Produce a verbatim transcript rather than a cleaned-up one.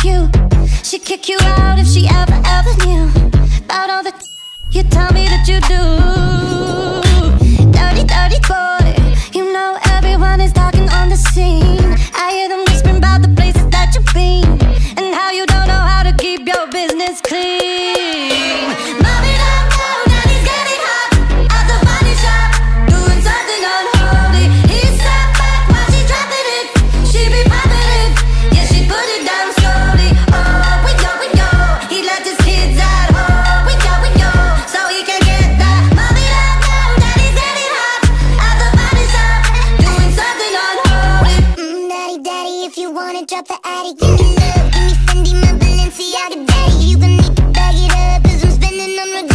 like you. She'd kick you out if she ever, ever knew about all the you tell me that you do. Dirty, dirty boy, you know everyone is talking on the scene. I hear them whispering about the places that you've been and how you don't know how to keep your business clean. Mom it up now, daddy's getting hot at the body shop, doing something unholy. He sat back while she's dropping it. She be popping it, yeah, she put it down slowly. Oh, we go, we go. He left his kids at home. We go, we go. So he can get that. Mom it up now, daddy's getting hot at the body shop, doing something unholy. Mm, daddy, daddy, if you wanna drop the attic, give me love, give me Fendi, my Balenciaga, daddy. You gon' need to bag it up, cause I'm spending on my